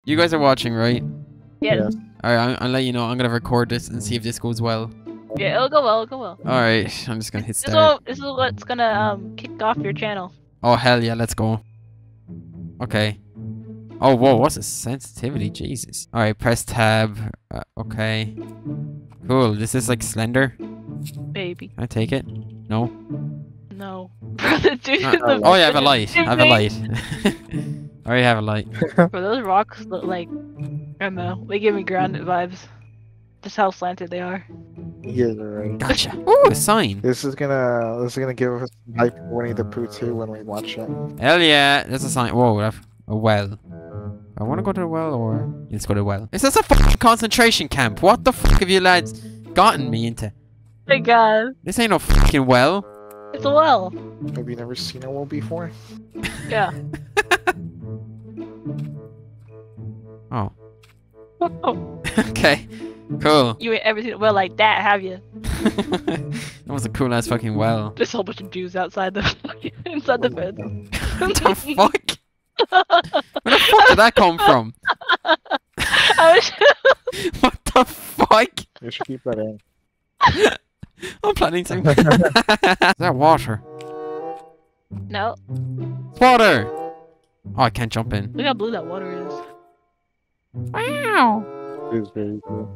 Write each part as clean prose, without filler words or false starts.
You guys are watching, right? Yes. Alright, I'll let you know. I'm gonna record this and see if this goes well. Yeah, it'll go well. It'll go well. Alright, I'm just gonna hit start. This is what's gonna kick off your channel. Oh, hell yeah, let's go. Okay. Oh, whoa, what's the sensitivity? Jesus. Alright, press tab. Okay. Cool. This is like Slender. Baby. Can I take it? No? No. Brother, dude. Oh, yeah, I have a light. I have a light. I already have a light. Bro, those rocks look like, I don't know, they give me grounded vibes. Just how slanted they are. Yeah, right. Gotcha. Ooh, a sign. This is gonna give us hype for Winnie the Pooh 2 when we watch it. Hell yeah, there's a sign. Whoa, a well. I want to go to the well, or let's go to the well. Is this a fucking concentration camp? What the fuck have you lads gotten me into? My God. This ain't no fucking well. It's a well. Have you never seen a well before? Yeah. Oh. Oh. Okay. Cool. You ain't ever seen a well like that, have you? That was a cool ass fucking well. There's a whole bunch of Jews outside the inside the bed. What the fuck? Where the fuck did that come from? What the fuck? You should keep that in. I'm planning to. Is that water? No. It's water! Oh, I can't jump in. Look how blue that water is. Wow! It is very cool.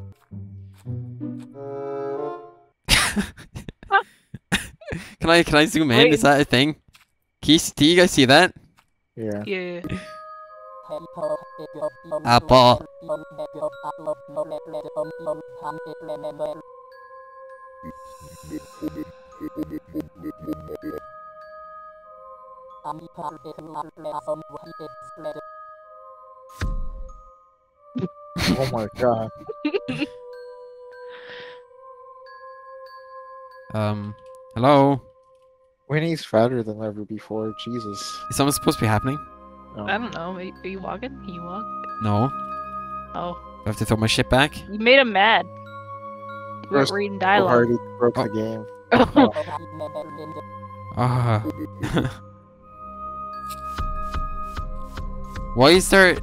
Can I zoom in? Is that a thing? Do you guys see that? Yeah. Yeah. Apple. Oh my god. Hello? Winnie's fatter than ever before. Jesus. Is something supposed to be happening? No. I don't know. Are you walking? Can you walk? No. Oh. Do I have to throw my shit back? You made him mad. You weren't First, reading So dialogue. hard he broke the game. Ah. Why is there...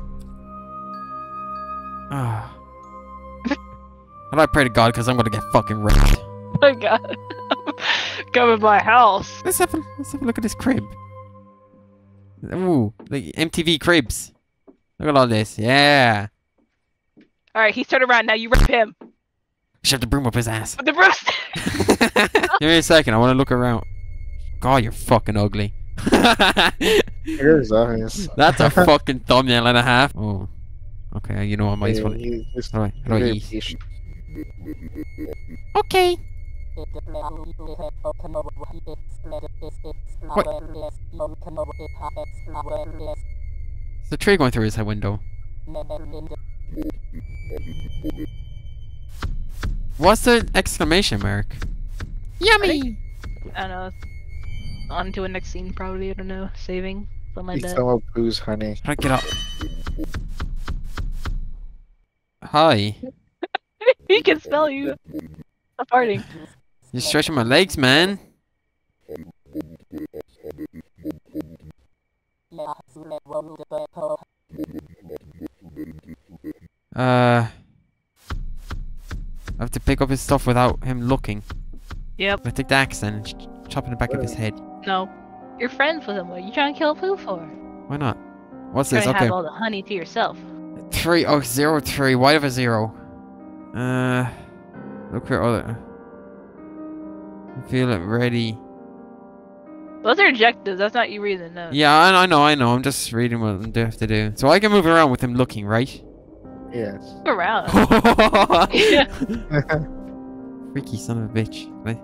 Ah. How do I pray to God? Because I'm gonna get fucking raped. Oh my God. Come in my house. Let's have a look at this crib. Ooh, like MTV cribs. Look at all this. Yeah. Alright, he's turned around now. You rip him. Shove the broom up his ass. With the broom. Give me a second. I want to look around. God, you're fucking ugly. Here's eyes. That's a fucking thumbnail and a half. Oh. Okay, you know what? I might as well. How do I eat? Okay. What? Is the tree going through his head window? What's the exclamation mark? Yummy! I don't know. On to a next scene, probably. I don't know. Saving. Something like Eat that. some of Pooh's honey. How do I get up? Hi. He can smell you. I'm farting. You're stretching my legs, man. I have to pick up his stuff without him looking. Yep. I take the axe then and chop in the back of his head. No. You're friends with him. What are you trying to kill Pooh for? Why not? What's Trying this? to Okay. have all the honey to yourself. 3. Oh, 0, 3. Why have a 0? Look for other. Feel it ready. Those are objectives. That's not you reading the notes. Yeah, I know. I'm just reading what I have to do. So I can move around with him looking, right? Yes. Look around. Freaky son of a bitch. Right?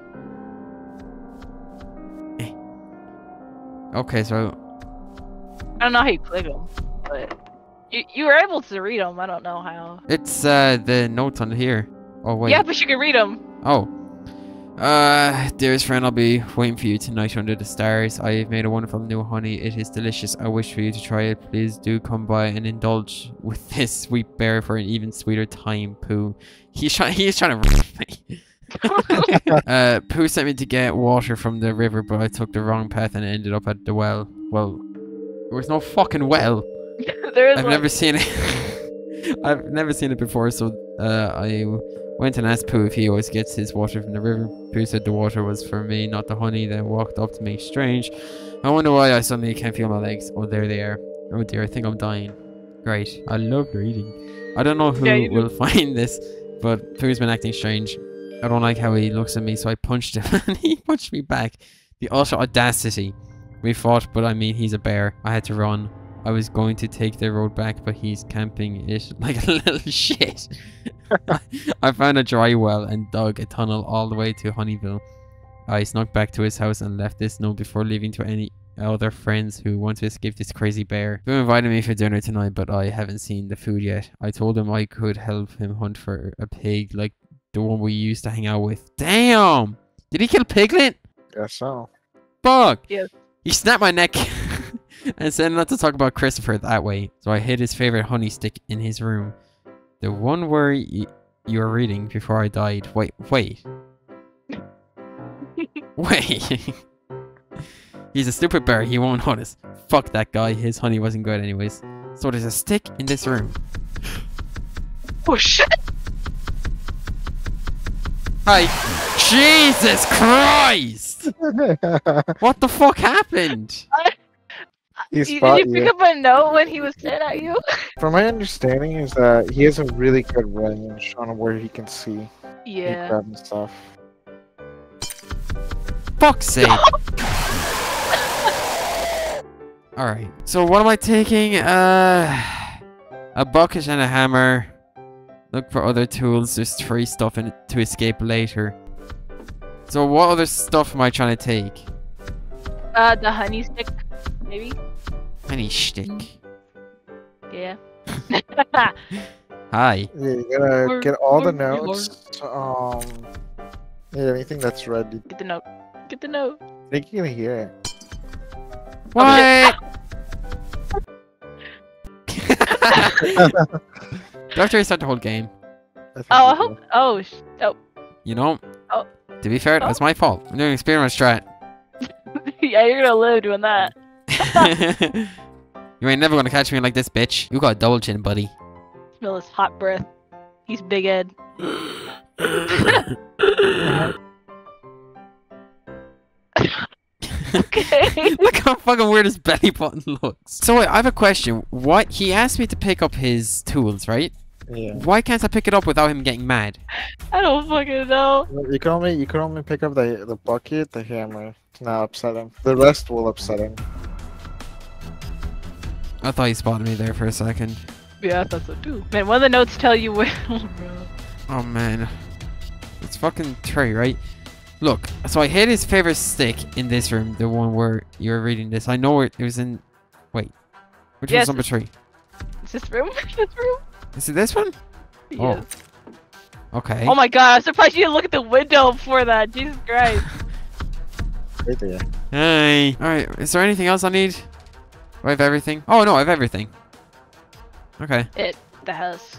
Okay, so I don't know how you click them, but you were able to read them. I don't know how. it's the notes on here. Oh wait. Yeah, but you can read them. Oh. Dearest friend, I'll be waiting for you tonight under the stars. I've made a wonderful new honey. It is delicious. I wish for you to try it. Please do come by and indulge with this sweet bear for an even sweeter time, Pooh. He's trying to rape me. Pooh sent me to get water from the river, but I took the wrong path and ended up at the well. Well, there was no fucking well. There is I've one. never seen it. I've never seen it before, so I went and asked Pooh if he always gets his water from the river. Pooh said the water was for me, not the honey. Then walked up to me. Strange. I wonder why I suddenly can't feel my legs. Oh, there they are. Oh dear, I think I'm dying. Great. I love reading. I don't know who Yeah, you do. will find this, but Pooh's been acting strange. I don't like how he looks at me, so I punched him and he punched me back. The utter audacity. We fought, but I mean, he's a bear. I had to run. I was going to take the road back, but he's camping it like a little shit. I found a dry well and dug a tunnel all the way to Honeyville. I snuck back to his house and left this note before leaving to any other friends who want to escape this crazy bear. He invited me for dinner tonight, but I haven't seen the food yet. I told him I could help him hunt for a pig like the one we used to hang out with. Damn! Did he kill Piglet? Guess so. Fuck! Yes. He snapped my neck and said not to talk about Christopher that way. So I hid his favorite honey stick in his room. The one where you were reading before I died. Wait. Wait. He's a stupid bear. He won't notice. Fuck that guy. His honey wasn't good anyways. So there's a stick in this room. Oh shit! Hi. Jesus Christ! What the fuck happened? He Did spot you pick you. up a note when he was staring at you? From my understanding is that he has a really good range on where he can see. Yeah. Grabbing stuff. Fuck's sake. Alright. So what am I taking? A bucket and a hammer. Look for other tools. There's 3 stuff in it to escape later. So what other stuff am I trying to take? The honey stick, maybe? Honey stick. Yeah. Hi. Yeah, you gotta Lord, get all the Lord, notes. Yeah, anything that's ready. Get the note. Get the note. I think you're gonna hear it. What? Do I have to restart the whole game? think Oh, I you hope. Oh, oh. You know? Oh. To be fair, that's my fault. I'm doing experiment strat. Yeah, you're gonna live doing that. You ain't never gonna catch me like this, bitch. You got a double chin, buddy. Smell his hot breath. He's big Ed. Okay. Look how fucking weird his belly button looks. So wait, I have a question. What? He asked me to pick up his tools, right? Yeah. Why can't I pick it up without him getting mad? I don't fucking know. You can only pick up the bucket, the hammer. To not upset him. The rest will upset him. I thought he spotted me there for a second. Yeah, I thought so too. Man, one of the notes tell you where. Oh, bro. Oh man. It's fucking Trey, right? Look, so I hid his favorite stick in this room, the one where you were reading this. I know it was in... Wait. Which Yes. one's number 3? Is this room? This room? Is it this one? Yes. Okay. Oh my god, I'm surprised you didn't look at the window before that. Jesus Christ. Right there. Hey. Alright, is there anything else I need? Do I have everything? Oh no, I have everything. Okay. The house.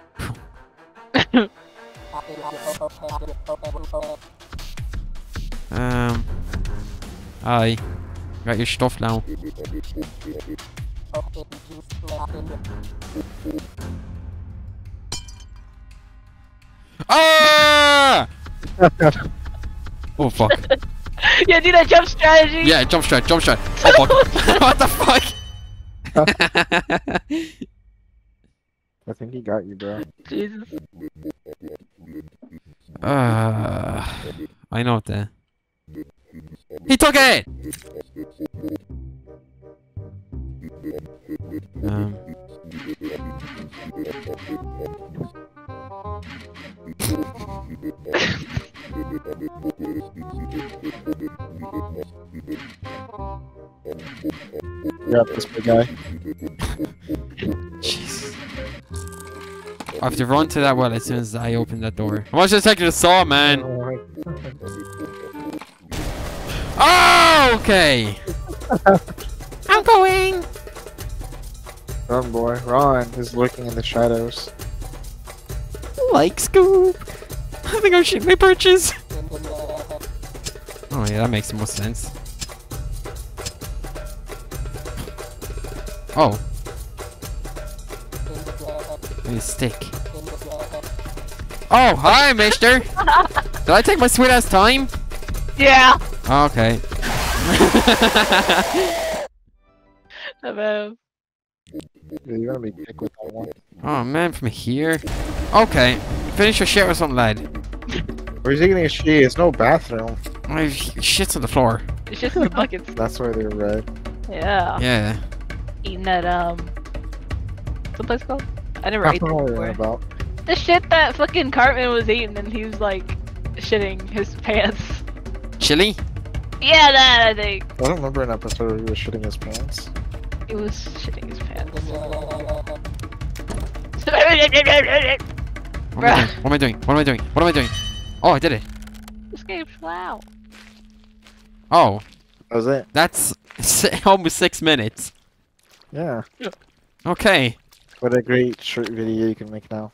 Hi. Got your stuff now. Ah! Oh fuck. Yeah, do that jump strategy. Yeah, jump strat, jump strat. Oh fuck. What the fuck? I think he got you, bro. Jesus. I know what the... He took it! You got this big guy. Jesus. I have to run to that well as soon as I open that door. I was just taking a saw, man. Oh, okay. I'm going. Run, boy, run. He's lurking in the shadows. Like Scoob. I think I'm shooting my perches. Oh yeah, that makes the most sense. Oh. Need a stick. Oh, hi, mister! Did I take my sweet ass time? Yeah. Okay. About. Yeah, you're gonna be quick with that one. Oh man, from here. Okay. Finish your shit or something, lad. Where's he gonna shit? There's no bathroom. My shit's on the floor. It's just in the buckets. That's why they're red. Yeah. Yeah. Eating that what's the place called? I never I ate don't that know what you're before. about. The shit that fucking Cartman was eating and he was like shitting his pants. Chili? Yeah, that I think. I don't remember an episode where he was shitting his pants. He was shitting his pants. What am I doing? What am I doing? What am I doing? Oh, I did it. This game's loud. Oh, That was it. that's almost 6 minutes. Yeah. Okay. What a great short video you can make now.